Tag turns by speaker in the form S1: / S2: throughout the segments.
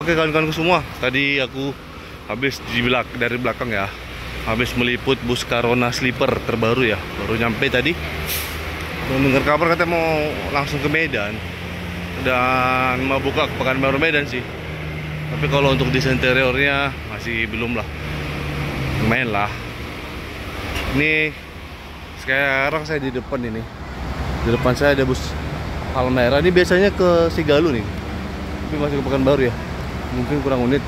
S1: Oke kawan-kawanku semua, tadi aku habis dari belakang ya, habis meliput bus Carona Sleeper terbaru ya, baru nyampe tadi. Mendengar kabar katanya mau langsung ke Medan dan mau buka ke Pekanbaru Medan sih. Tapi kalau untuk desain interiornya masih belum lah, lumayan lah. Ini sekarang saya di depan ini, di depan saya ada bus Halmera. Ini biasanya ke Sigalu nih, tapi masih ke Pekanbaru ya. Mungkin kurang unit.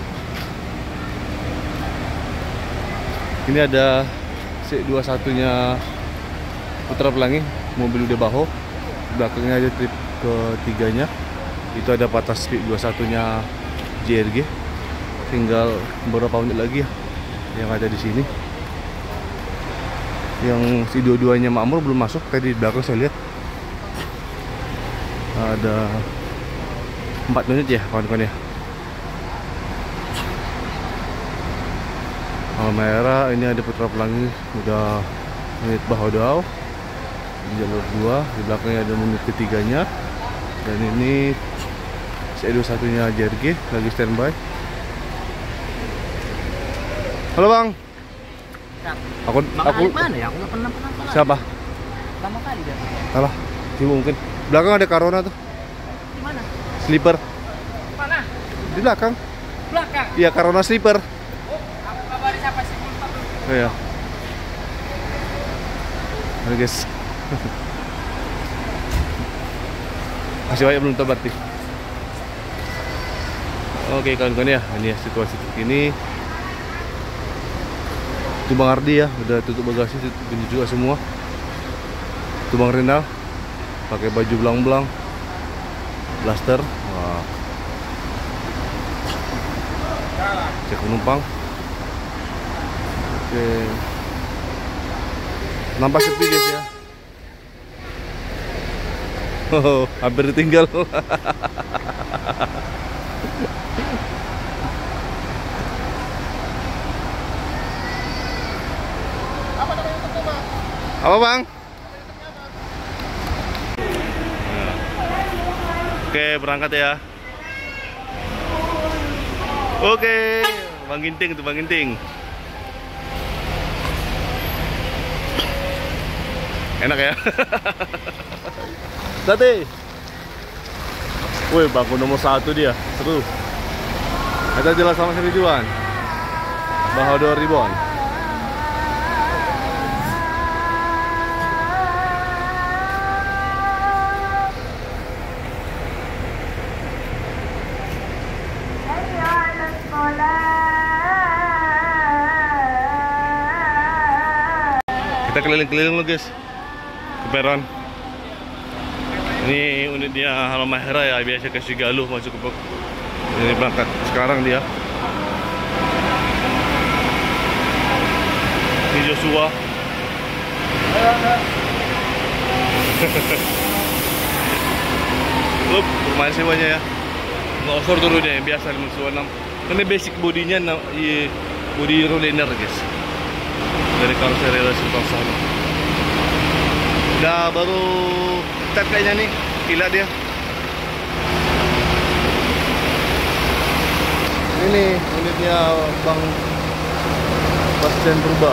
S1: Ini ada C21-nya Putra Pelangi, mobil udah baho. Belakangnya ada trip ketiganya. Itu ada patas C21-nya JRG. Tinggal beberapa unit lagi ya yang ada di sini. Yang si dua-duanya Makmur belum masuk. Tadi di belakang saya lihat ada 4 unit ya kawan-kawan ya. Halmera, ini ada Putra Pelangi udah unit Bahodau di jalur 2, di belakangnya ada unit ketiganya, dan ini C21-nya JRG lagi standby. Halo bang. Aku
S2: mana ya? Aku nggak pernah.
S1: Siapa?
S2: Pertama kali dia.
S1: Salah, sih mungkin. Belakang ada Carona tuh.
S2: Di mana?
S1: Sleeper.
S2: Mana?
S1: Di belakang.
S2: Belakang.
S1: Iya, Carona Sleeper.
S2: Aku kabari siapa sih?
S1: Oh iya. Oke guys. Masih banyak belum tahu berarti. Oke kawan-kawan ya, ini ya situasi terkini. Itu Bang Ardi ya, udah tutup bagasi, tutup pintu juga semua. Itu Bang Rinal, pakai baju belang-belang, blaster. Wah. Cek penumpang. Oke. Nampak sepi guys ya. Oh, hampir ditinggal. Apa bang? Oke, berangkat ya. Oke, Bang Ginting tuh Bang Ginting. Enak ya. Tadi. Wih, bangku nomor 1 dia, seru. Kita jelas sama si Ridwan. Bahodor Ribbon. Kita keliling-keliling loh guys, ke peron. Ini unitnya Halmera ya, biasa ke Sigalu masuk ke ini berangkat sekarang dia. Ini Joshua. Look, lumayan sewanya ya. Nggak over turunnya yang biasa 526. Ini basic bodinya body rolliner guys. Dari karosseri relasi sana. Udah baru cat kayaknya nih, gila dia. Ini unitnya Bang Bastian Purba.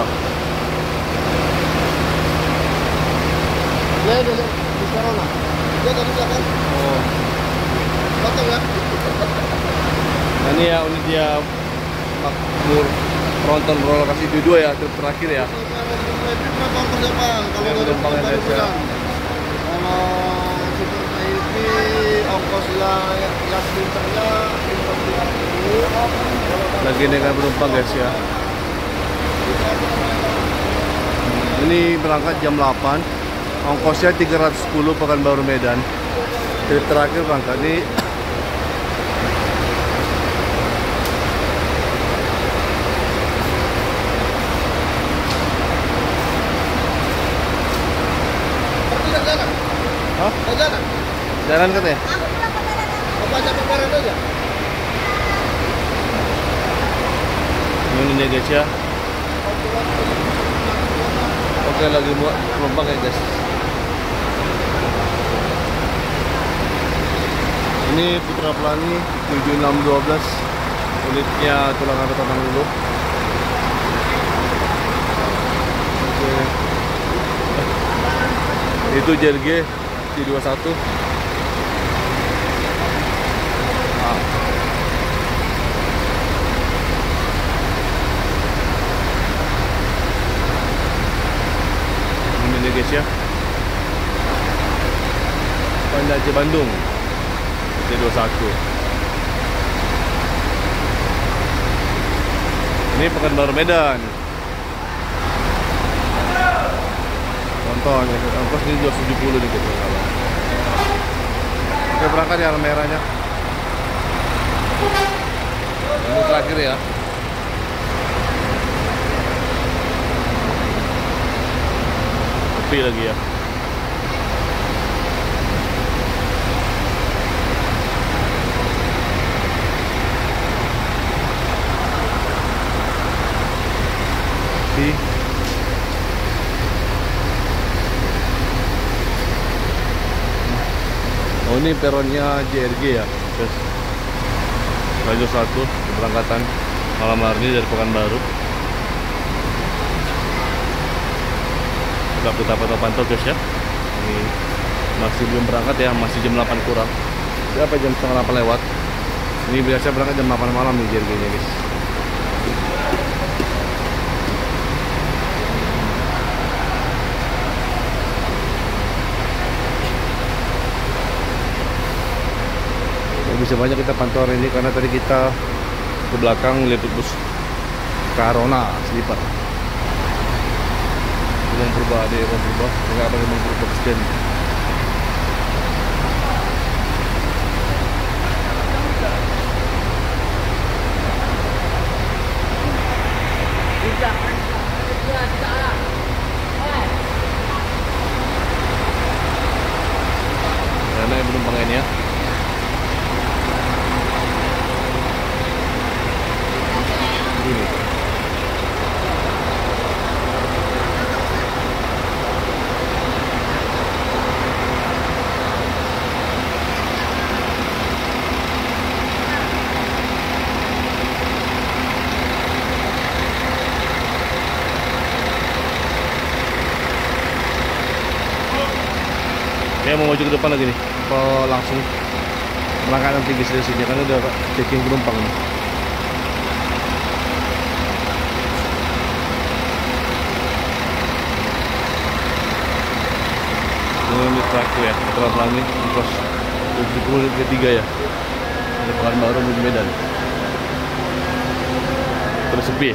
S2: Ya, ada di Carona. Dia tadi belakang.
S1: Oh.
S2: Potong ya.
S1: Nah, ini ya unitnya Makmur Tronton roller kasih dua ya, trip terakhir ya.
S2: Kalau
S1: penumpang Indonesia.
S2: Kalau super ini ongkosnya yang pinternya
S1: Lagi dengan penumpang guys ya. Ini berangkat jam 8. Ongkosnya 310 Pekanbaru Medan. Trip terakhir berangkat ini. Hah?
S2: jalan.
S1: Jalan katanya?
S2: Apa aja perkara aja?
S1: Ini nih guys ya. Oke, lagi buat penumpang ya guys. Ini Putra Pelangi 7612 unitnya tulang tangan dulu. Oke. Itu JRG T21. Ini guys ya, Pandaci Bandung T21. Ini Pekanbaru Medan. Contohnya ongkos ini 270 nih gitu. Oke, berangkat ya merahnya. Ini terakhir ya. Sepi lagi ya. Oh, ini peronnya JRG ya. Terus Rajo 1 keberangkatan malam hari ini dari Pekanbaru. Kita pantau guys ya. Ini masih belum berangkat ya, masih jam 8 kurang. Siapa jam setengah 8 lewat. Ini biasa berangkat jam 8 malam nih JRG-nya guys. Bisa banyak kita pantau hari ini karena tadi kita ke belakang lihat bus Carona Sleeper. Belum berubah, ada yang berubah, nggak ada yang berubah stand. Karena yang belum pengen ya. Ya mau maju ke depan lagi nih, apa langsung berangkat nanti guys dari sini kan udah checking penumpang nih. Ini terakhir ya, setelah pelangi di pos 73 ya. Ini Pekanbaru menuju Medan. Terus sepi.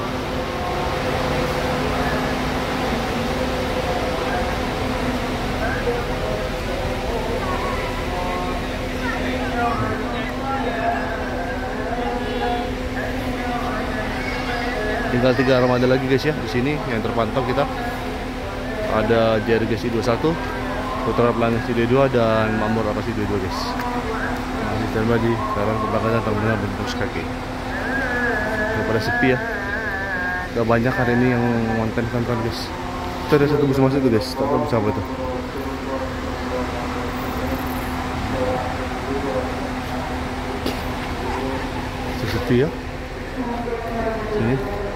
S1: Tinggal 3 armada lagi guys ya di sini yang terpantau kita. Ada JRG C21, Putra Pelangi C22 dan Makmur apa C22 guys. Masih standby di sekarang keberangkatan terminal Bendungs Kaki. Pada sepi ya. Gak banyak hari ini yang ngonten kan guys. Itu ada satu bus masuk tuh guys. Tak tahu bus apa itu. Sepi ya. Sini.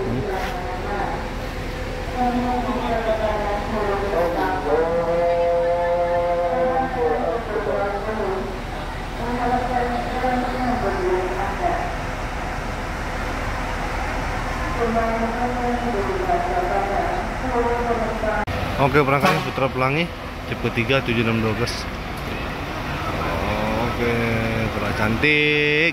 S1: Oke, berangkatnya Putra Pelangi tipe 3 7612 guys. Oke, kurang cantik.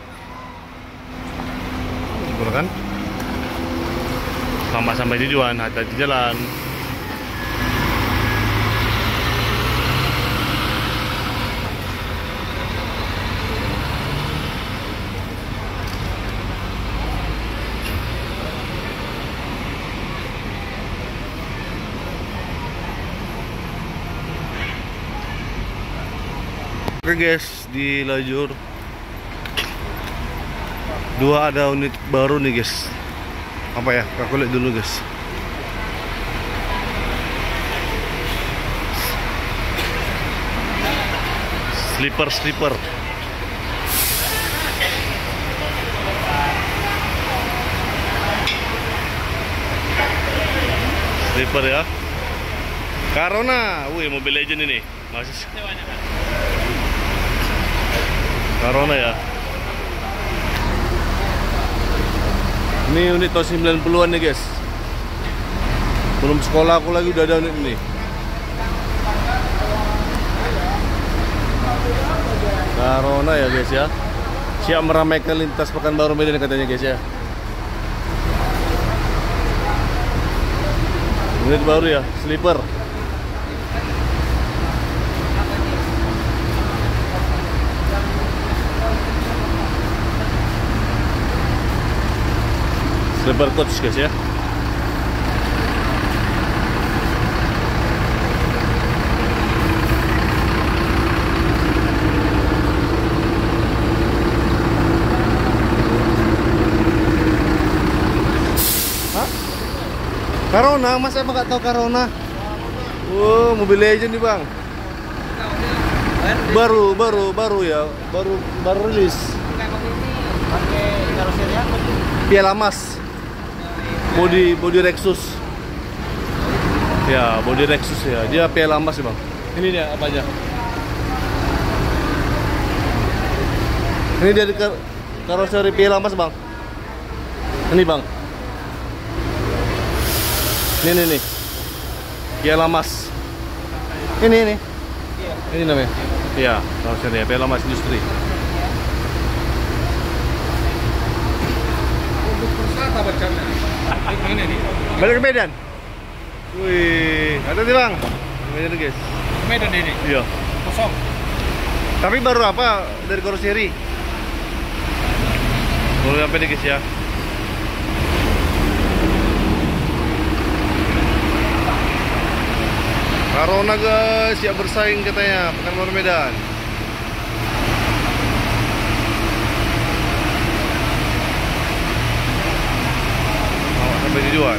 S1: Syukur kan? Selamat sampai tujuan, hati-hati jalan. Oke guys, di lajur 2 ada unit baru nih guys. Apa ya? Aku lihat dulu guys. Sleeper. Sleeper ya. Carona, wih mobil legend ini. Masih Carona ya. Ini unit tahun 90-an nih guys. Belum sekolah aku lagi udah ada unit ini. Carona ya guys ya. Siap meramaikan lintas Pekanbaru Medan katanya guys ya. Unit baru ya, sleeper. Sleeper coach guys ya. Carona, mas emang gak tahu Carona. Oh, mobil legend nih bang. Baru ya, baru rilis.
S2: Pakai karoseri apa tuh?
S1: Piala Mas. Body Rexus. Ya, body Rexus ya. Dia Piala Mas sih bang. Ini dia apa aja? Ini dari karoseri Piala Mas bang. Ini bang. Ini Piala Mas. Ini ini namanya. Iya, karoseri Piala Mas Industri.
S2: Untuk persata bacanya. Ini nih.
S1: Balik ke Medan. Wih, hati-hati bang. Medan guys.
S2: Medan ini.
S1: Iya.
S2: Kosong.
S1: Tapi baru apa dari karoseri? Baru sampai nih guys ya. Carona guys, siap bersaing katanya Pekanbaru Medan. Oh, sampai tujuan.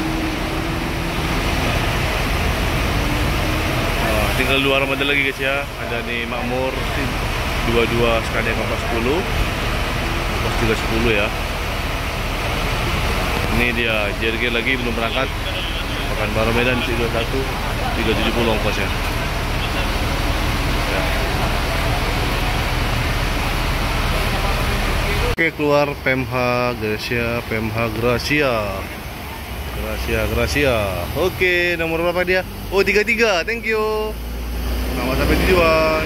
S1: Oh, tinggal 2 armada lagi guys ya. Ada nih Makmur 22 Scania Kompas 10, Kompas 310 ya. Ini dia JRG lagi belum berangkat. Pekanbaru Medan 21 370 ongkosnya. Ya. Oke, keluar PMH Gracia. Oke, nomor berapa dia? Oh, 33. Thank you. Selamat sampai tujuan.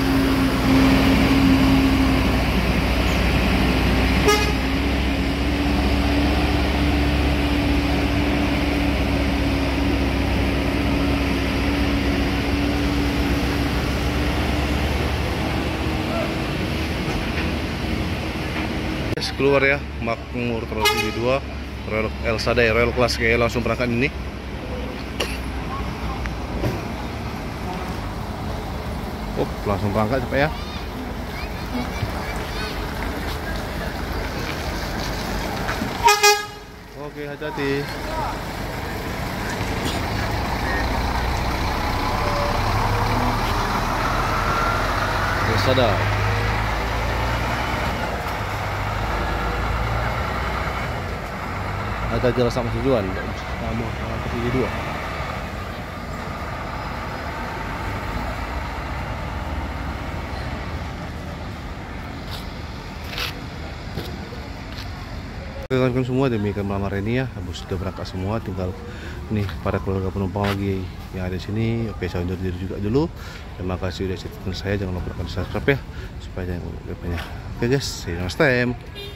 S1: Keluar ya, Makmur Transmisi 2 Royal Elsada ya, Royal Class kayak langsung berangkat ini. Langsung berangkat cepet ya. Oke, hati-hati. Elsada. Ada jalan sama tujuan, kamu ke 2. Rekan-rekan semua, demikian malam hari ini ya. Bus sudah berangkat semua, tinggal nih para keluarga penumpang lagi yang ada di sini. Oke, saya undur diri juga dulu. Terima kasih sudah ikutin saya, jangan lupa subscribe ya supaya jangan lupa. Oke guys, see you next time.